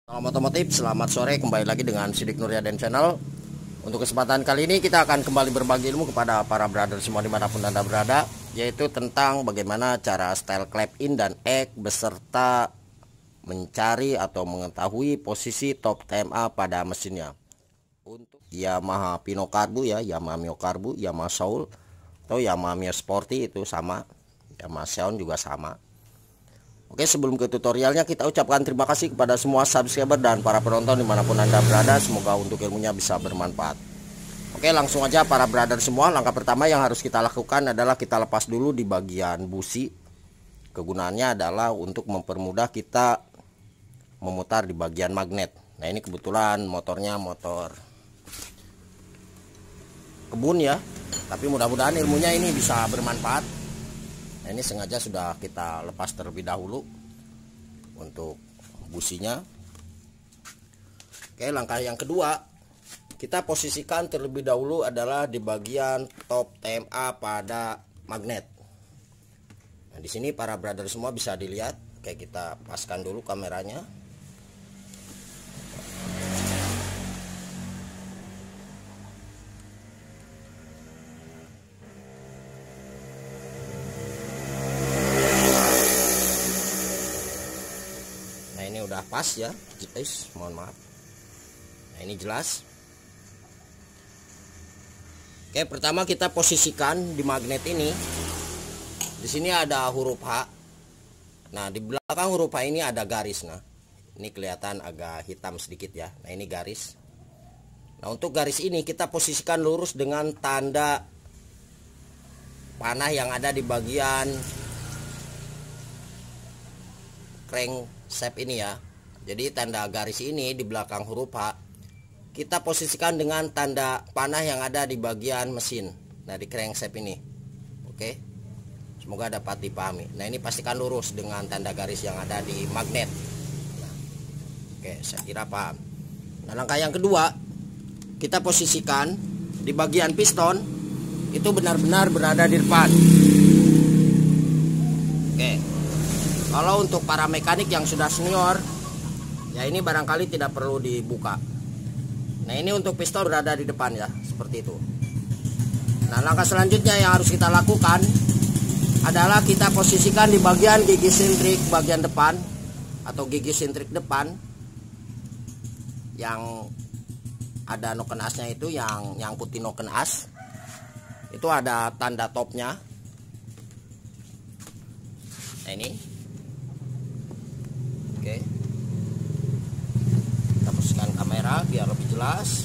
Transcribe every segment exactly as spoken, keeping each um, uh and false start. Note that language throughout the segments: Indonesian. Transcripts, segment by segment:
Salam otomotif, selamat sore, kembali lagi dengan Sidik Nuryaden Channel. Untuk kesempatan kali ini kita akan kembali berbagi ilmu kepada para brother semua dimanapun Anda berada, yaitu tentang bagaimana cara style clap in dan egg beserta mencari atau mengetahui posisi top T M A pada mesinnya. Untuk Yamaha Pino Karbu ya, Yamaha Mio Karbu, Yamaha Soul atau Yamaha Mio Sporty itu sama, Yamaha Xeon juga sama. Oke, sebelum ke tutorialnya kita ucapkan terima kasih kepada semua subscriber dan para penonton dimanapun Anda berada. Semoga untuk ilmunya bisa bermanfaat. Oke, langsung aja para brother semua. Langkah pertama yang harus kita lakukan adalah kita lepas dulu di bagian busi. Kegunaannya adalah untuk mempermudah kita memutar di bagian magnet. Nah, ini kebetulan motornya motor kebun ya, tapi mudah-mudahan ilmunya ini bisa bermanfaat. Nah, ini sengaja sudah kita lepas terlebih dahulu untuk businya. Oke, langkah yang kedua kita posisikan terlebih dahulu adalah di bagian top T M A pada magnet. Nah, di sini para brother semua bisa dilihat. Oke, kita paskan dulu kameranya. Ini udah pas ya guys, mohon maaf. Nah, ini jelas. Oke, pertama kita posisikan di magnet ini. Di sini ada huruf H. Nah, di belakang huruf H ini ada garis. Nah, ini kelihatan agak hitam sedikit ya. Nah, ini garis. Nah, untuk garis ini kita posisikan lurus dengan tanda panah yang ada di bagian crank shaft ini ya. Jadi tanda garis ini di belakang huruf H kita posisikan dengan tanda panah yang ada di bagian mesin. Nah, di crankshaft ini. Oke, semoga dapat dipahami. Nah, ini pastikan lurus dengan tanda garis yang ada di magnet. Nah, oke, saya kira paham. Nah, langkah yang kedua kita posisikan di bagian piston itu benar-benar berada di depan. Oke, kalau untuk para mekanik yang sudah senior, ya ini barangkali tidak perlu dibuka. Nah, ini untuk piston berada di depan ya, seperti itu. Nah, langkah selanjutnya yang harus kita lakukan adalah kita posisikan di bagian gigi sintrik bagian depan atau gigi sintrik depan yang ada noken asnya itu, yang nyangkutin noken as. Itu ada tanda topnya. Nah, ini. Oke, kita posisikan kamera biar lebih jelas.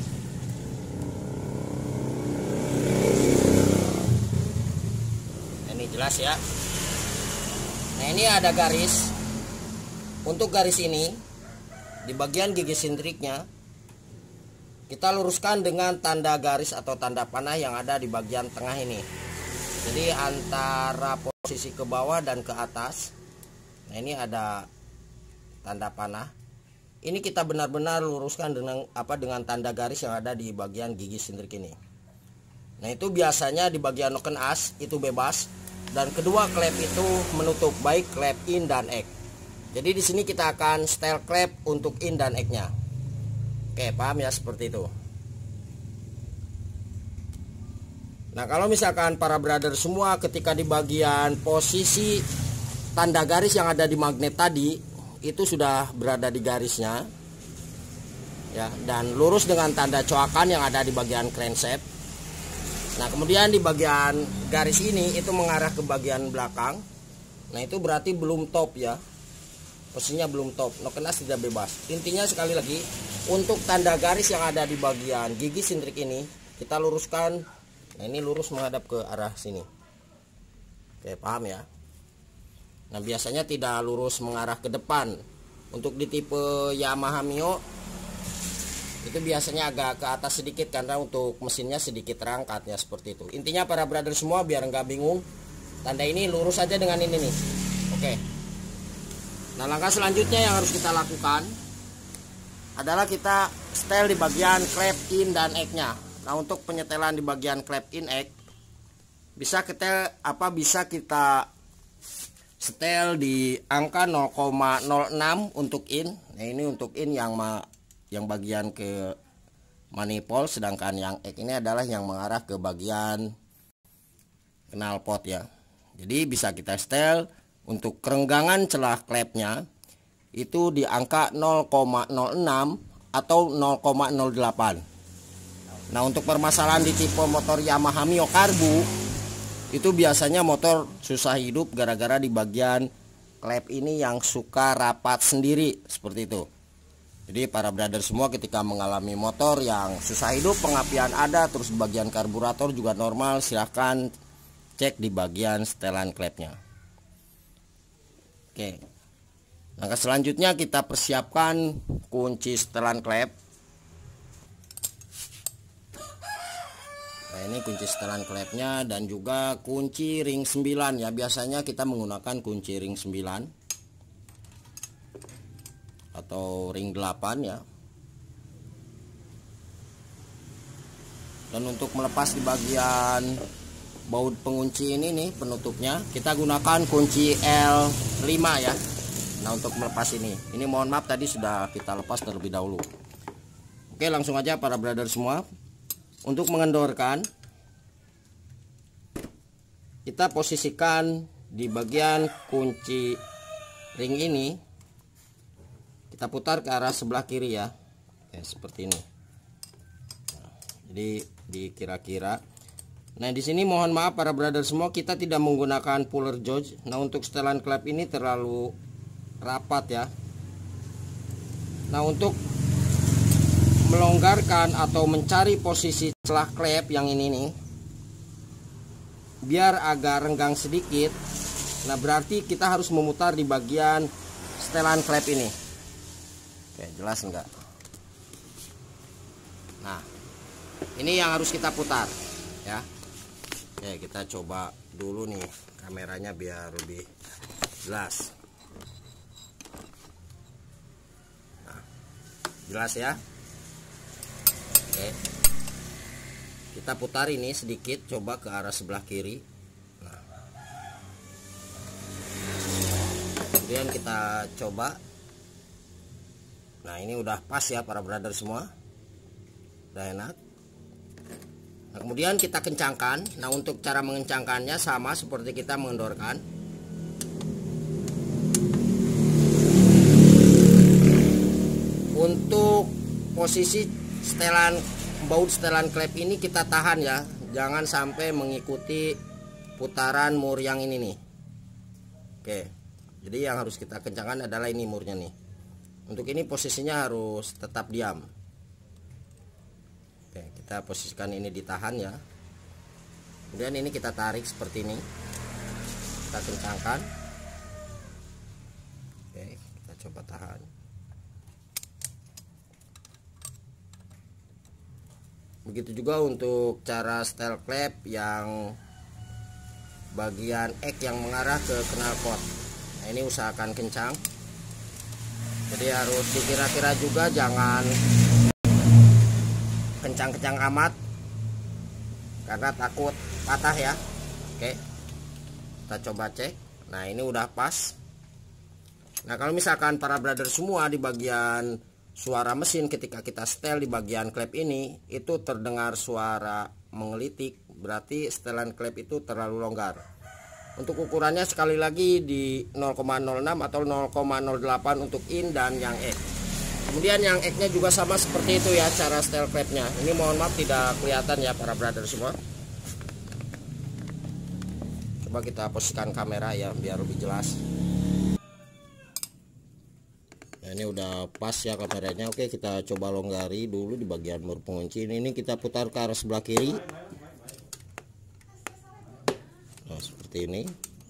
Ini jelas ya. Nah, ini ada garis. Untuk garis ini di bagian gigi sintriknya kita luruskan dengan tanda garis atau tanda panah yang ada di bagian tengah ini. Jadi antara posisi ke bawah dan ke atas. Nah, ini ada tanda panah. Ini kita benar-benar luruskan dengan apa dengan tanda garis yang ada di bagian gigi sintrik ini. Nah, itu biasanya di bagian noken as itu bebas, dan kedua klep itu menutup baik klep in dan egg. Jadi di sini kita akan style klep untuk in dan egg-nya. Oke, paham ya, seperti itu. Nah, kalau misalkan para brother semua ketika di bagian posisi tanda garis yang ada di magnet tadi itu sudah berada di garisnya ya, dan lurus dengan tanda coakan yang ada di bagian crankshaft. Nah, kemudian di bagian garis ini itu mengarah ke bagian belakang. Nah, itu berarti belum top ya, posisinya belum top, noken as tidak bebas. Intinya sekali lagi, untuk tanda garis yang ada di bagian gigi sintrik ini kita luruskan. Nah, ini lurus menghadap ke arah sini. Oke, paham ya. Nah, biasanya tidak lurus mengarah ke depan. Untuk di tipe Yamaha Mio itu biasanya agak ke atas sedikit karena untuk mesinnya sedikit terangkatnya, seperti itu. Intinya para brother semua biar nggak bingung, tanda ini lurus aja dengan ini nih. Oke. Nah, langkah selanjutnya yang harus kita lakukan adalah kita setel di bagian klep in dan egg-nya. Nah, untuk penyetelan di bagian klep in egg bisa kita apa bisa kita setel di angka nol koma nol enam untuk in. Nah ini untuk in yang ma yang bagian ke manifold, sedangkan yang X ini adalah yang mengarah ke bagian knalpot ya. Jadi bisa kita setel untuk kerenggangan celah klepnya itu di angka nol koma nol enam atau nol koma nol delapan. Nah untuk permasalahan di tipe motor Yamaha Mio Karbu itu biasanya motor susah hidup gara-gara di bagian klep ini yang suka rapat sendiri seperti itu. Jadi para brother semua ketika mengalami motor yang susah hidup, pengapian ada, terus bagian karburator juga normal, silahkan cek di bagian setelan klepnya. Oke, langkah selanjutnya kita persiapkan kunci setelan klep. Nah ini kunci setelan klepnya dan juga kunci ring sembilan ya. Biasanya kita menggunakan kunci ring sembilan atau ring delapan ya. Dan untuk melepas di bagian baut pengunci ini nih penutupnya, kita gunakan kunci L lima ya. Nah untuk melepas ini, ini mohon maaf tadi sudah kita lepas terlebih dahulu. Oke, langsung aja para brother semua. Untuk mengendorkan, kita posisikan di bagian kunci ring ini, kita putar ke arah sebelah kiri ya. Oke, seperti ini. Nah, jadi dikira-kira. Nah di sini mohon maaf para brother semua, kita tidak menggunakan puller gauge. Nah untuk setelan klep ini terlalu rapat ya. Nah untuk melonggarkan atau mencari posisi celah klep yang ini nih biar agak renggang sedikit, nah berarti kita harus memutar di bagian setelan klep ini. Oke, jelas enggak? Nah ini yang harus kita putar ya. Oke, kita coba dulu nih kameranya biar lebih jelas. Nah, jelas ya. Oke, kita putar ini sedikit, coba ke arah sebelah kiri. Nah, kemudian kita coba. Nah ini udah pas ya para brother semua, udah enak. Nah, kemudian kita kencangkan. Nah untuk cara mengencangkannya sama seperti kita mengendorkan. Untuk posisi setelan baut setelan klep ini kita tahan ya, jangan sampai mengikuti putaran mur yang ini nih. Oke, jadi yang harus kita kencangkan adalah ini murnya nih. Untuk ini posisinya harus tetap diam. Oke, kita posisikan ini ditahan ya. Kemudian ini kita tarik seperti ini, kita kencangkan. Oke, kita coba tahan. Begitu juga untuk cara setel klep yang bagian X yang mengarah ke knalpot. Nah ini usahakan kencang. Jadi harus dikira-kira juga, jangan kencang-kencang amat karena takut patah ya. Oke, kita coba cek. Nah ini udah pas. Nah kalau misalkan para brother semua di bagian suara mesin ketika kita setel di bagian klep ini itu terdengar suara menggelitik, berarti setelan klep itu terlalu longgar. Untuk ukurannya sekali lagi di nol koma nol enam atau nol koma nol delapan untuk in dan yang X. Kemudian yang X nya juga sama seperti itu ya cara setel klepnya. Ini mohon maaf tidak kelihatan ya para brother semua. Coba kita posisikan kamera ya biar lebih jelas. Nah, ini udah pas ya kameranya. Oke, kita coba longgari dulu di bagian mur pengunci ini. Ini kita putar ke arah sebelah kiri. Nah seperti ini.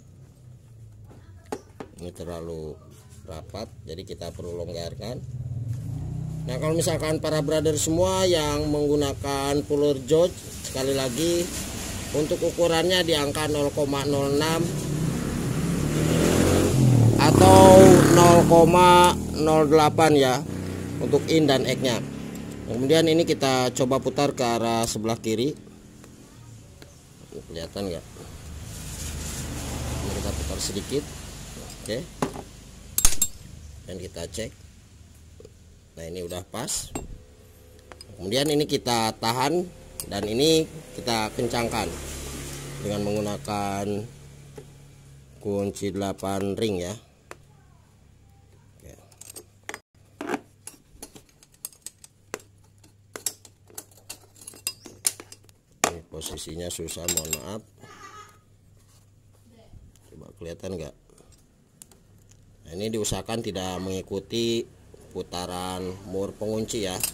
Ini terlalu rapat, jadi kita perlu longgarkan. Nah kalau misalkan para brother semua yang menggunakan puller gauge, sekali lagi untuk ukurannya di angka nol koma nol enam atau nol koma nol delapan ya untuk in dan X nya. Kemudian ini kita coba putar ke arah sebelah kiri. Kelihatan nggak? Ini kita putar sedikit. Oke, dan kita cek. Nah ini udah pas. Kemudian ini kita tahan dan ini kita kencangkan dengan menggunakan kunci delapan ring ya. Oke. Ini posisinya susah, mohon maaf. Coba kelihatan nggak? Nah, ini diusahakan tidak mengikuti putaran mur pengunci ya.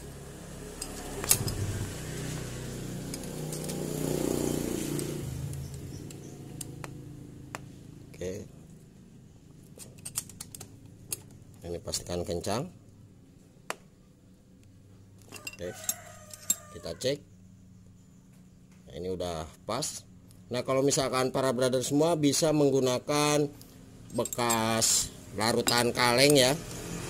Oke, ini pastikan kencang. Oke, kita cek. Nah, ini udah pas. Nah kalau misalkan para brother semua bisa menggunakan bekas larutan kaleng ya,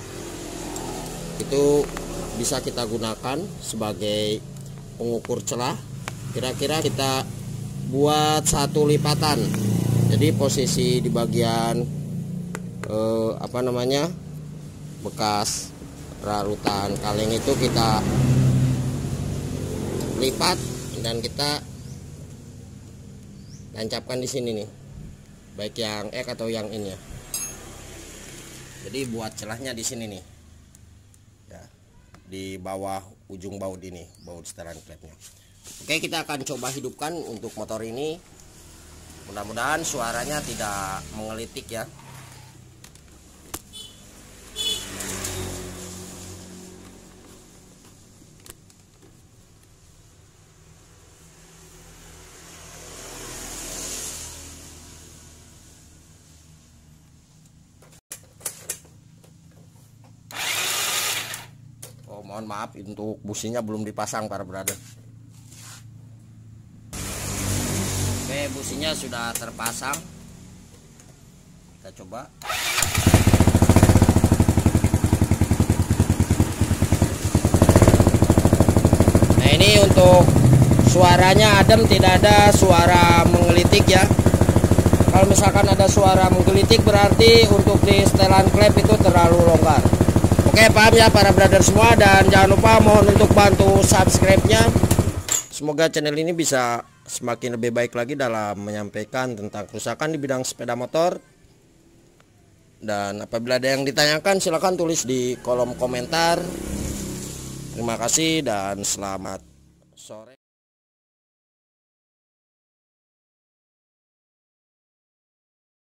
itu bisa kita gunakan sebagai pengukur celah. Kira-kira kita buat satu lipatan. Jadi posisi di bagian eh, apa namanya bekas larutan kaleng itu kita lipat dan kita tancapkan di sini nih, baik yang X atau yang in ya. Jadi buat celahnya di sini nih, ya, di bawah ujung baut ini, baut setelan klepnya. Oke, kita akan coba hidupkan untuk motor ini. Mudah-mudahan suaranya tidak mengelitik ya. Oh, mohon maaf untuk businya belum dipasang para brother. Oke, businya sudah terpasang. Kita coba. Nah ini untuk suaranya adem, tidak ada suara menggelitik ya. Kalau misalkan ada suara menggelitik berarti untuk di setelan klep itu terlalu longgar. Oke, paham ya para brother semua, dan jangan lupa mohon untuk bantu subscribe-nya. Semoga channel ini bisa semakin lebih baik lagi dalam menyampaikan tentang kerusakan di bidang sepeda motor. Dan apabila ada yang ditanyakan silahkan tulis di kolom komentar. Terima kasih dan selamat sore.